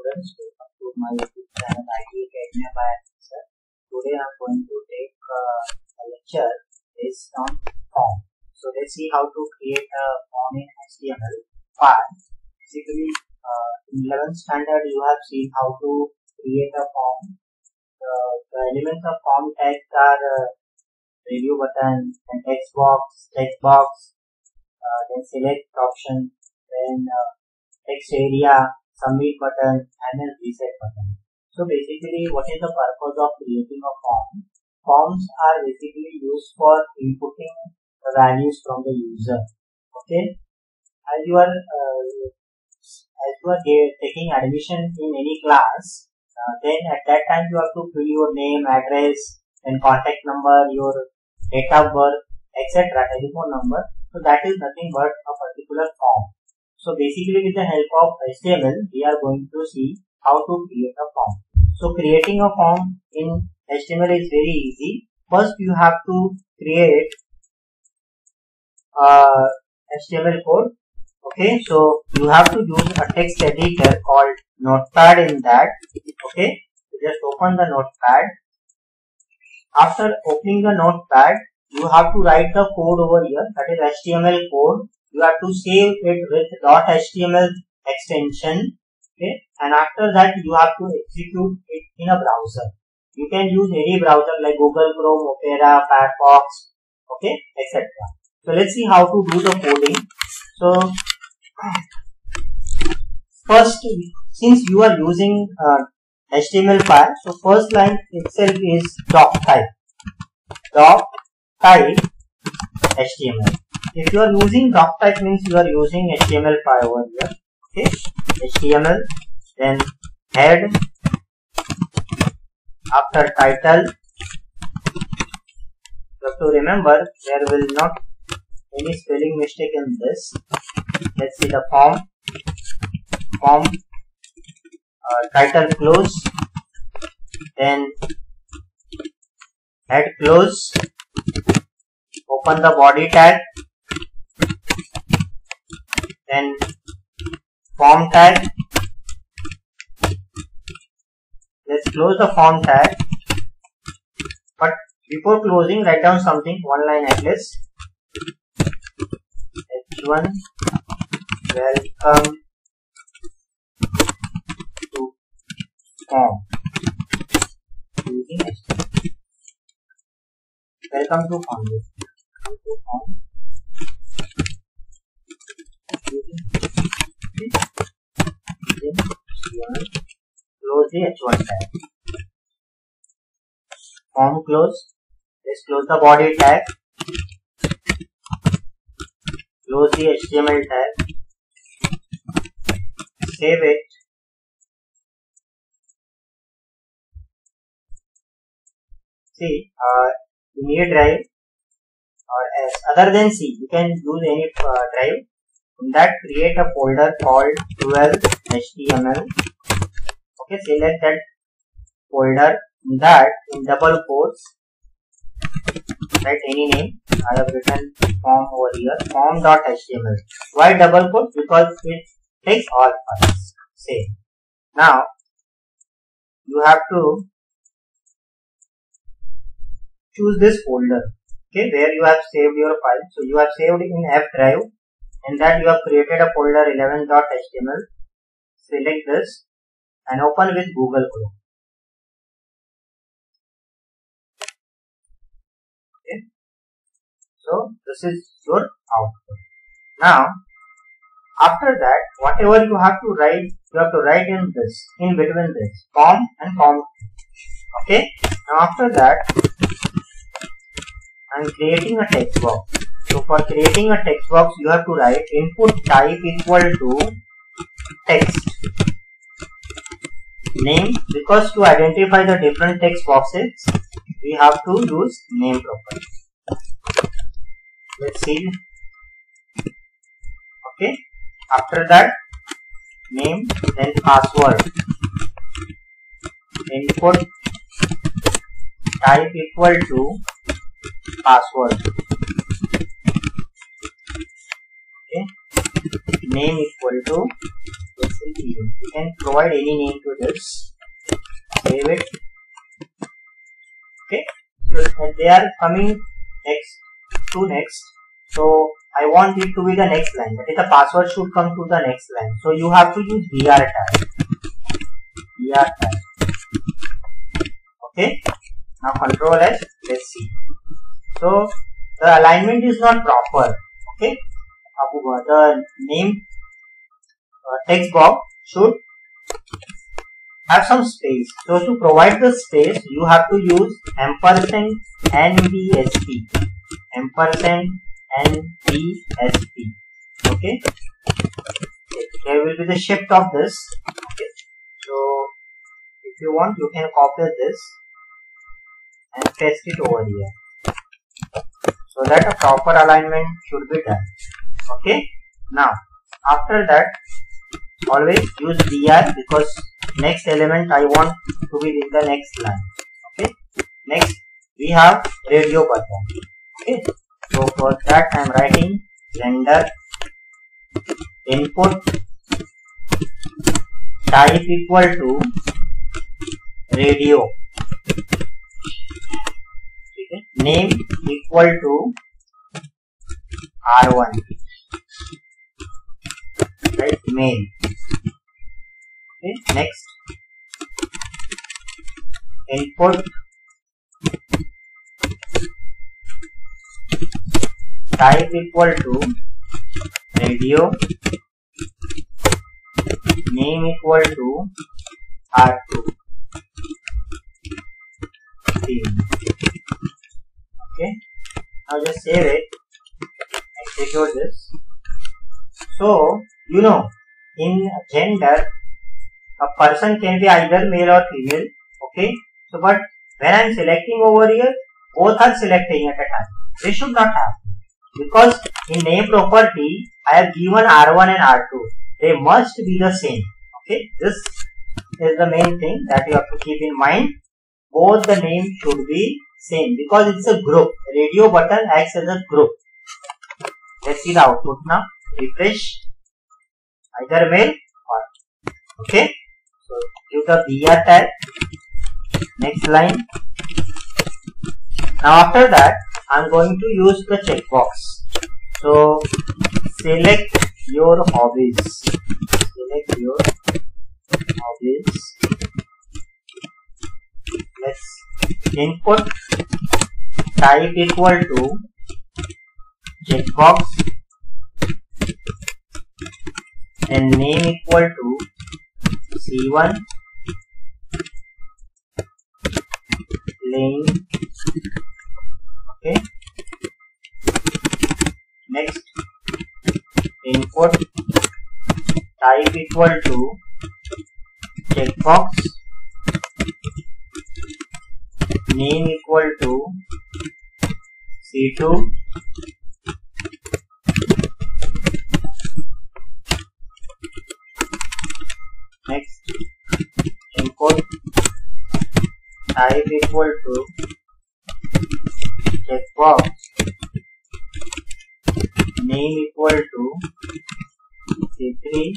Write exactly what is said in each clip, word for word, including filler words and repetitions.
students, welcome to my YouTube channel I T Academy by Sir. Today I am going to take uh, a lecture based on form. So let's see how to create a form in H T M L file. Basically, uh, in eleventh standard you have seen how to create a form. Uh, the elements of form tags are uh, review button, and text box, text box, uh, then select option, then uh, text area, submit button, and then reset button. So basically, what is the purpose of creating a form? Forms are basically used for inputting the values from the user. Okay, as you are uh, as you are taking admission in any class, uh, then at that time you have to fill your name, address, and contact number, your date of birth, et cetera, telephone number. So that is nothing but a particular form. So basically, with the help of H T M L, we are going to see how to create a form. So creating a form in H T M L is very easy. First, you have to create uh, H T M L code. Okay, so you have to use a text editor called Notepad in that. Okay, so just open the Notepad. After opening the Notepad, you have to write the code over here, that is H T M L code. You have to save it with .html extension. Okay, and after that you have to execute it in a browser. You can use any browser like Google Chrome, Opera, Firefox, okay, et cetera. So let's see how to do the coding. So first, since you are using uh, H T M L file, so first line itself is doc type. Doc type H T M L. If you are using doc type, means you are using H T M L file over here. Okay, H T M L, then head, after title. You have to remember there will not any spelling mistake in this. Let's see the form. Form, uh, title close, then head close. Open the body tag, then form tag. Let's close the form tag, but before closing, write down something, one line at least. H one, welcome to form using H T M L. Welcome to form. Welcome to form. Close the H one tag. Form close. Let's close the body tag. Close the H T M L tag. Save it. See, uh, in a drive or as other than C, you can use any uh, drive. In that, create a folder called twelve H T M L. Okay, select that folder. In that, in double quotes, write any name. I have written form over here, form.html. Why double quotes? Because it takes all files. Save. Now, you have to choose this folder. Okay, where you have saved your file. So you have saved in F drive. In that you have created a folder eleven dot H T M L. Select this and open with Google Chrome. Okay. So this is your output. Now, after that, whatever you have to write, you have to write in this, in between this, form and form. Okay. Now after that, I am creating a text box. So for creating a text box, you have to write input type equal to text name, because to identify the different text boxes, we have to use name property. Let's see. Okay. After that, name, then password. Input type equal to password. Okay. Name equal to, let's still zero. You can provide any name to this. Save it. Okay. So they are coming next to next. So I want it to be the next line. That is, the password should come to the next line. So you have to use B R tag. B R tag. Okay. Now control S. Let's see. So the alignment is not proper. Okay. The name uh, text box should have some space. So to provide the space, you have to use ampersand N B S P. Ampersand N B S P. Okay. There will be the shift of this. Okay. So if you want, you can copy this and paste it over here, so that a proper alignment should be done. Okay. Now after that, always use B R because next element I want to be in the next line. Okay. Next we have radio button. Okay. So for that I am writing render input type equal to radio. Okay. Name equal to R one. Right, mail. Okay. Next, input type equal to radio, name equal to R two. Okay. Now just save it. Execute this. So you know, in gender, a person can be either male or female. Okay. So but when I am selecting over here, both are selecting at a time. They should not have, because in name property I have given R one and R two. They must be the same. Okay. This is the main thing that you have to keep in mind. Both the names should be same because it's a group. Radio button acts as a group. Let's see the output now. Refresh. Either male or okay. So give the B R tag. Next line. Now after that, I am going to use the checkbox. So select your hobbies. Select your hobbies. Let's input type equal to checkbox and name equal to C one, playing. Okay. Next, input type equal to checkbox, name equal to C two, next input type equal to checkbox, name equal to C three,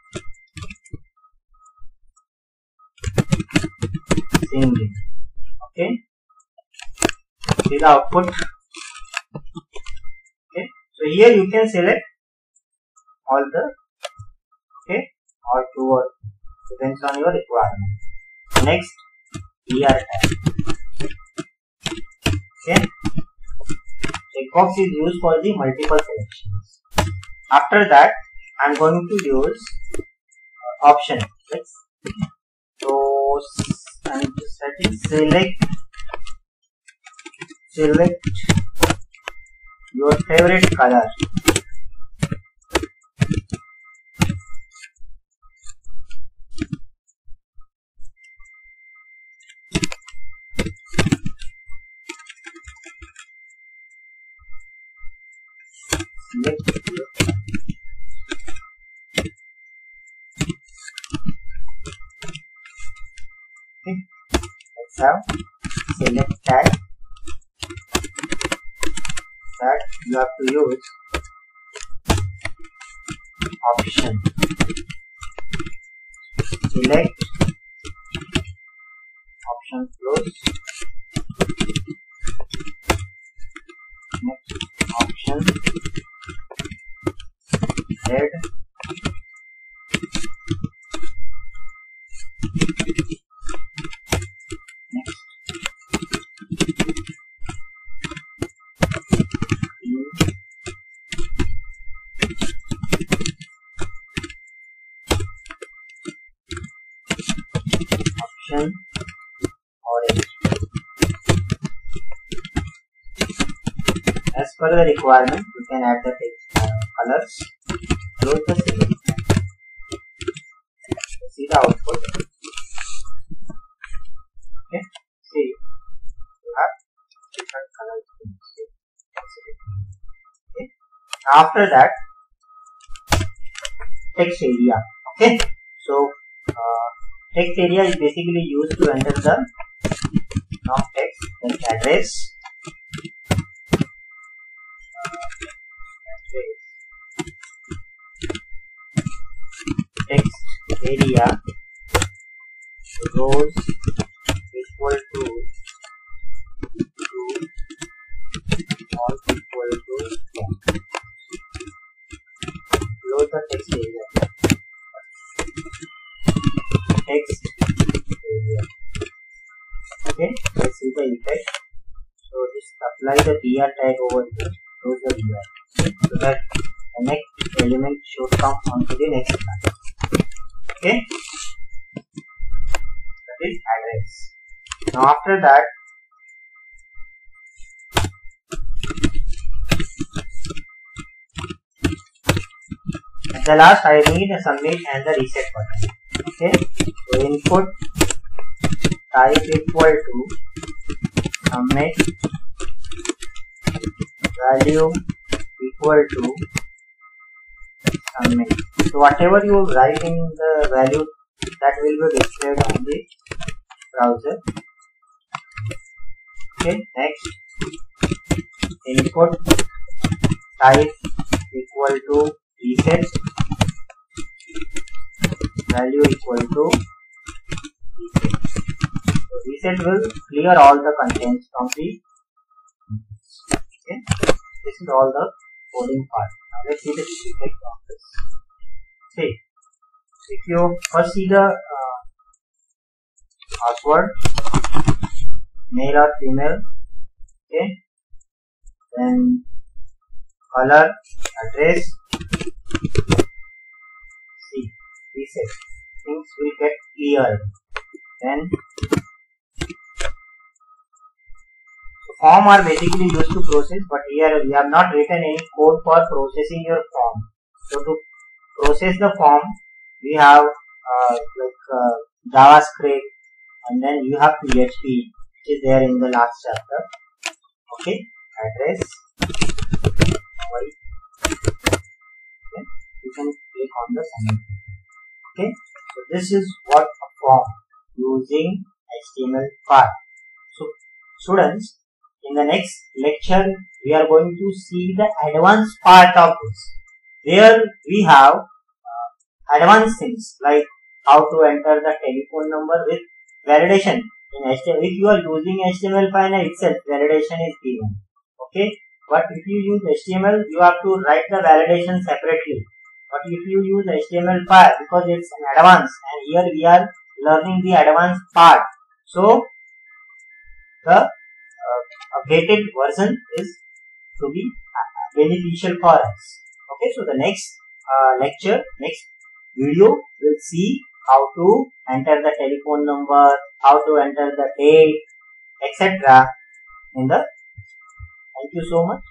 singing. Okay. See the output. Okay. So here you can select all the okay or two or depends on your requirement. Next, B R tag. Okay. Checkbox is used for the multiple selections. After that, I am going to use uh, option. Let's so I'm just setting select select your favorite color. Select your okay. Let's have select tag that you have to use option. select, option close, next option red, next green, option orange. As per the requirement, you can add the text, uh, colors. Close the select. See the output. Okay. See, you have different colors. Okay. After that, text area. Okay. So, uh, text area is basically used to enter the non text like address. Text area rows equal to two all equal to ten. Close the text area. Text area. Okay, let's see the effect. So just apply the br tag over here. Close the br so that the next element should come onto the next line. Okay, that is address. Now after that, at the last I need a submit and the reset button. Okay, so input type equal to submit, value equal to submit. So whatever you write in the value, that will be displayed on the browser. Okay, next input type equal to reset, value equal to reset. So reset will clear all the contents from the. Okay, this is all the coding part. Now let's see the effect of this. See, if you first see the uh, password, male or female, okay, then color, address, see, reset, things will get cleared. Then form are basically used to process, but here we have not written any code for processing your form. So to process the form, we have uh, like uh, JavaScript, and then you have P H P, which is there in the last chapter. Okay, address, white. Then you can click on the submit. Okay, so this is what a form using H T M L five. So students, in the next lecture, we are going to see the advanced part of this. There we have uh, advanced things like how to enter the telephone number with validation in H T M L. If you are using H T M L five itself, validation is given. Okay, but if you use H T M L, you have to write the validation separately. But if you use H T M L five, because it's an advanced, and here we are learning the advanced part, so the uh, updated version is to be beneficial for us. Okay, so the next uh, lecture, next video, will see how to enter the telephone number, how to enter the date, et cetera. in the. Thank you so much.